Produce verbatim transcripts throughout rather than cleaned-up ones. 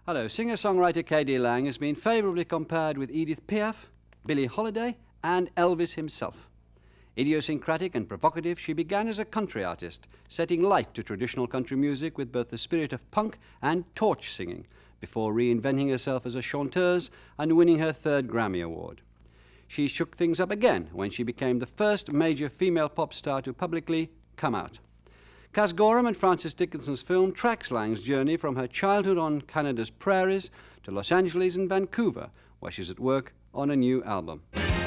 Hello, singer-songwriter K D Lang has been favourably compared with Edith Piaf, Billie Holiday and Elvis himself. Idiosyncratic and provocative, she began as a country artist, setting light to traditional country music with both the spirit of punk and torch singing, before reinventing herself as a chanteuse and winning her third Grammy Award. She shook things up again when she became the first major female pop star to publicly come out. Caz Gorham and Frances Dickinson's film tracks Lang's journey from her childhood on Canada's prairies to Los Angeles and Vancouver, where she's at work on a new album.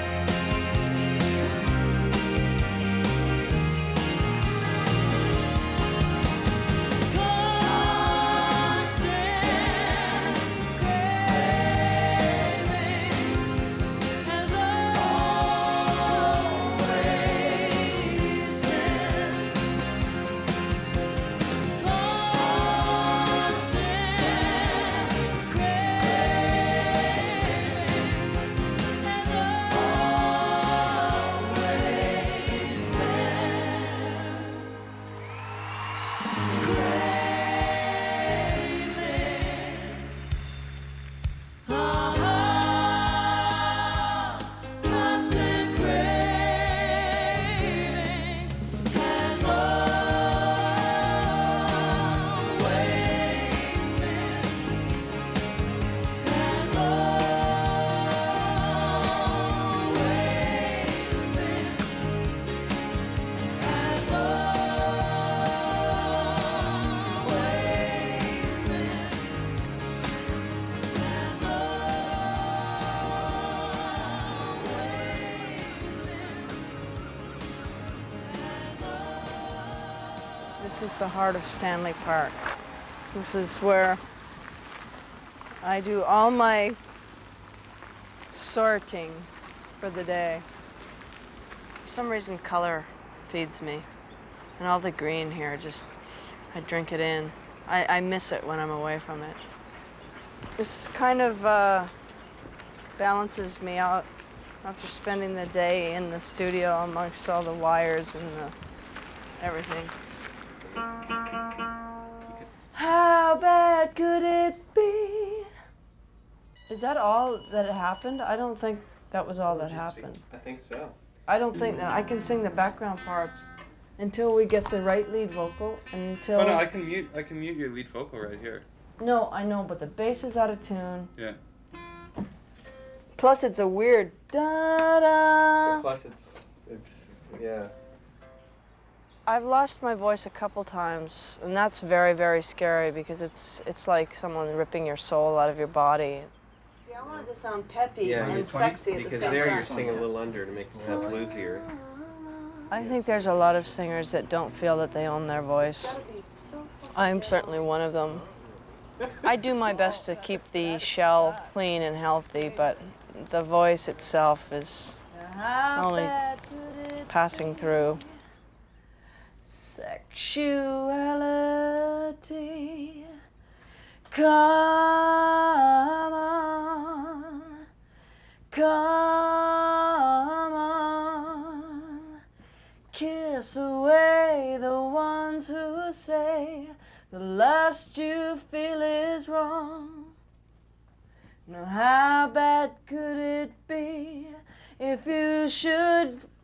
This is the heart of Stanley Park. This is where I do all my sorting for the day. For some reason, color feeds me. And all the green here, just, I drink it in. I, I miss it when I'm away from it. This kind of uh, balances me out after spending the day in the studio amongst all the wires and the everything. How bad could it be? Is that all that happened? I don't think that was all that happened. I think so. I don't think that I can sing the background parts until we get the right lead vocal, until... Oh no, I can mute. I can mute your lead vocal right here. No, I know, but the bass is out of tune. Yeah. Plus, it's a weird da da. Plus, it's it's yeah. I've lost my voice a couple times, and that's very, very scary because it's it's like someone ripping your soul out of your body. See, I wanted to sound peppy yeah, and sexy at the same time. Because there you're singing a little under to make it sound bluesier. I think there's a lot of singers that don't feel that they own their voice. I'm certainly one of them. I do my best to keep the shell clean and healthy, but the voice itself is only passing through. Sexuality, come on, come on, kiss away the ones who say the lust you feel is wrong. Now how bad could it be if you should